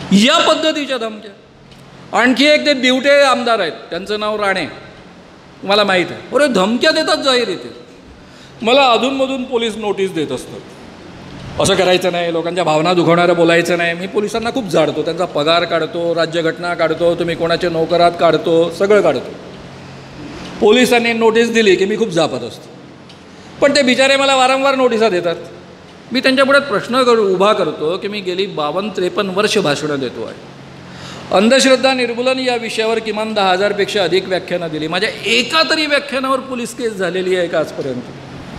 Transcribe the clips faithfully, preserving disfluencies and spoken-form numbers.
या पद्धतीच्या धमक्या. आणखी एक ते दिवटे आमदार आहेत, त्यांचं नाव राणे, मला माहीत आहे. बरे धमक्या देतात जाहीर येते. मला अधूनमधून पोलीस नोटीस देत असतात, असं करायचं नाही, लोकांच्या भावना दुखवणारं बोलायचं नाही. मी पोलिसांना खूप झाडतो, त्यांचा पगार काढतो, राज्यघटना काढतो, तुम्ही कोणाच्या नोकरात काढतो, सगळं काढतो. पोलिसांनी नोटीस दिली की मी खूप जापत असतो. पण ते बिचारे मला वारंवार नोटिसा देतात. मी त्यांच्यापुढे प्रश्न करू उभा करतो की मी गेली बावन्न त्रेपन्न वर्ष भाषणं देतो आहे. अंधश्रद्धा निर्मूलन या विषयावर किमान दहा हजारपेक्षा अधिक व्याख्यानं दिली. माझ्या एका तरी व्याख्यानावर पोलीस केस झालेली आहे का आजपर्यंत?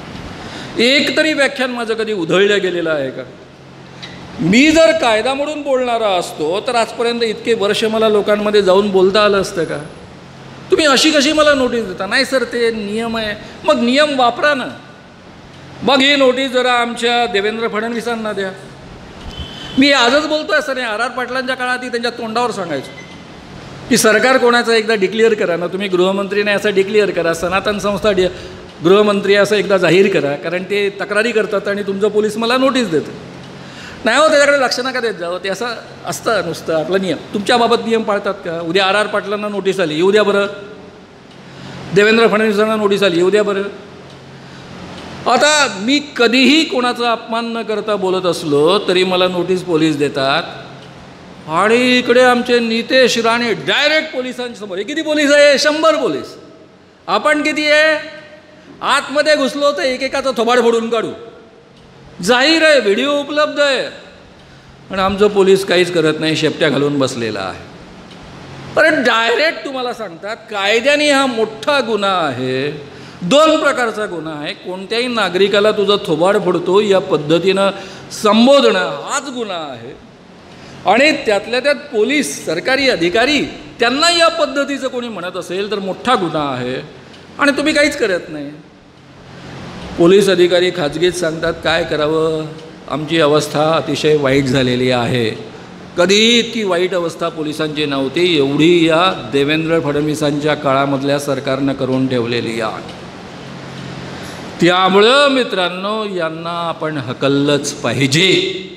एक तरी व्याख्यान माझं कधी उधळलं गेलेलं आहे का? मी जर कायदा मोडून बोलणारा असतो तर आजपर्यंत इतके वर्ष मला लोकांमध्ये जाऊन बोलता आलं असतं का? तुम्ही अशी कशी मला नोटीस देता? नाही सर, ते नियम आहे. मग नियम वापरा ना. मग ही नोटीस जरा आमच्या देवेंद्र फडणवीसांना द्या. मी आजच बोलतो आहे सर, आर आर पाटलांच्या काळात त्यांच्या तोंडावर सांगायचो की सरकार कोणाचं एकदा डिक्लेअर करा ना, तुम्ही गृहमंत्रीने असं डिक्लेअर करा, सनातन संस्था डि गृहमंत्री असं एकदा जाहीर करा, कारण ते तक्रारी करतात आणि तुमचं पोलीस मला नोटीस देतं. नाही हो, त्याच्याकडे लक्ष नका देत जावं, ते असं असतं नुसतं आपलं नियम. तुमच्याबाबत नियम पाळतात का? उद्या आर आर पाटलांना नोटीस आली, येऊ द्या बरं. देवेंद्र फडणवीसांना नोटीस आली, येऊ द्या बरं. आता मी कधीही कोणाचा अपमान न करता बोलत असलो तरी मला नोटीस पोलीस देतात. आणि इकडे आमचे नितेश राणे डायरेक्ट पोलिसांसमोर, हे किती पोलीस आहे? शंभर पोलीस. आपण किती आहे? आतमध्ये घुसलो तर एकेकाचं थोबाड फोडून काढू. जाहीर आहे, व्हिडिओ उपलब्ध आहे. पण आमचं पोलीस काहीच करत नाही, शेपट्या घालून बसलेला आहे. पण डायरेक्ट तुम्हाला सांगतात कायद्याने हा मोठा गुन्हा आहे. दोन प्रकारचा गुन्हा आहे. कोणत्याही नागरिकाला तुझं थोबाड फोडतो या पद्धतीनं संबोधणं हाच गुन्हा आहे. आणि त्यातल्या त्यात पोलीस सरकारी अधिकारी त्यांना या पद्धतीचं कोणी म्हणत असेल तर मोठा गुन्हा आहे. आणि तुम्ही काहीच करत नाही. पोलीस अधिकारी खाजगीत सांगतात काय करावं, आमची अवस्था अतिशय वाईट झालेली आहे. कधीही इतकी वाईट अवस्था पोलिसांची नव्हती, एवढी या देवेंद्र फडणवीसांच्या काळामधल्या सरकारनं करून ठेवलेली आहे. त्यामुळं मित्रांनो, यांना आपण हकललंच पाहिजे.